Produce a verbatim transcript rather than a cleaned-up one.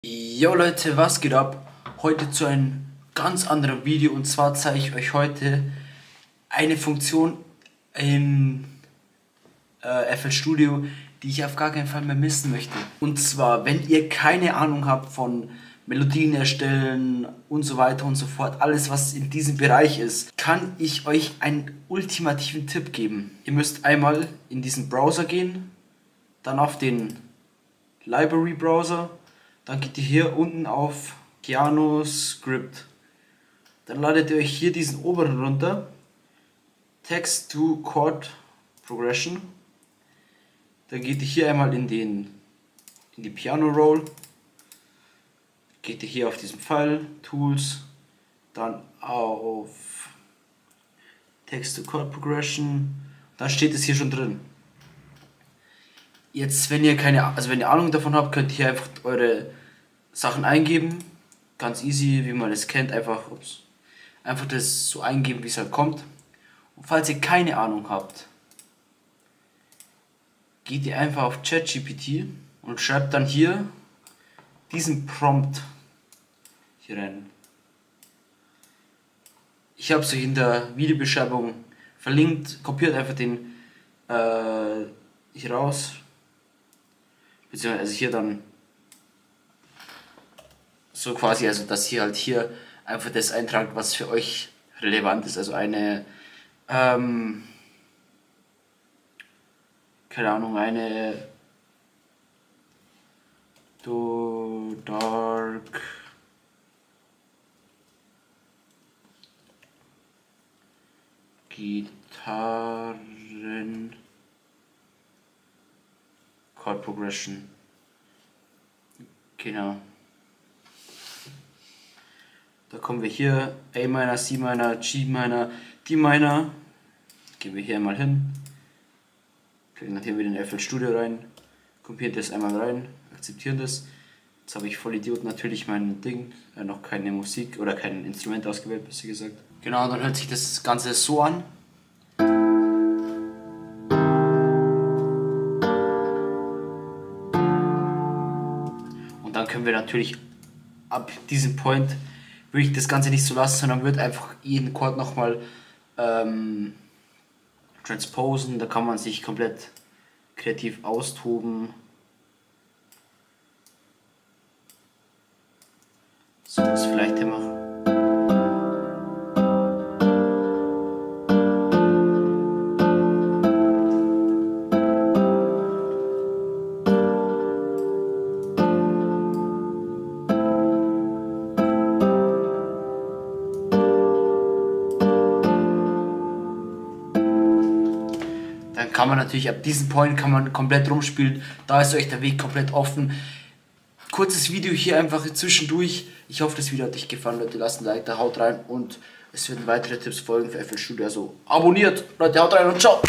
Jo Leute, was geht ab? Heute zu einem ganz anderen Video, und zwar zeige ich euch heute eine Funktion in äh, F L Studio, die ich auf gar keinen Fall mehr missen möchte. Und zwar, wenn ihr keine Ahnung habt von Melodien erstellen und so weiter und so fort, alles was in diesem Bereich ist, kann ich euch einen ultimativen Tipp geben. Ihr müsst einmal in diesen Browser gehen, dann auf den Library Browser. Dann geht ihr hier unten auf Piano Script. Dann ladet ihr euch hier diesen oberen runter. Text to Chord Progression. Dann geht ihr hier einmal in, den, in die Piano Roll. Geht ihr hier auf diesen Pfeil, Tools. Dann auf Text to Chord Progression. Dann steht es hier schon drin. Jetzt, wenn ihr keine, also wenn ihr Ahnung davon habt, könnt ihr hier einfach eure Sachen eingeben. Ganz easy, wie man es kennt, einfach, ups, einfach das so eingeben, wie es halt kommt. Und falls ihr keine Ahnung habt, geht ihr einfach auf ChatGPT und schreibt dann hier diesen Prompt hier rein. Ich habe es euch in der Videobeschreibung verlinkt. Kopiert einfach den äh, hier raus. Beziehungsweise hier dann so quasi, also dass ihr halt hier einfach das eintragt, was für euch relevant ist. Also eine, ähm, keine Ahnung, eine Do Dark Gitarren Chord Progression. Genau. Da kommen wir hier A Minor, C Minor, G Minor, D Minor. Gehen wir hier einmal hin. Klicken dann hier wieder in F L Studio rein. Kopieren das einmal rein. Akzeptieren das. Jetzt habe ich voll Idiot natürlich mein Ding. Äh, noch keine Musik oder kein Instrument ausgewählt, besser gesagt. Genau, dann hört sich das Ganze so an. Und dann können wir natürlich ab diesem Point würde ich das Ganze nicht so lassen, sondern würde einfach jeden Chord nochmal ähm, transposen. Da kann man sich komplett kreativ austoben. So was vielleicht hier machen. Dann kann man natürlich ab diesem Point kann man komplett rumspielen. Da ist euch der Weg komplett offen. Kurzes Video hier einfach zwischendurch. Ich hoffe, das Video hat euch gefallen, Leute. Lasst ein Like da, haut rein, und es werden weitere Tipps folgen für F L Studio. Also abonniert, Leute, haut rein und ciao.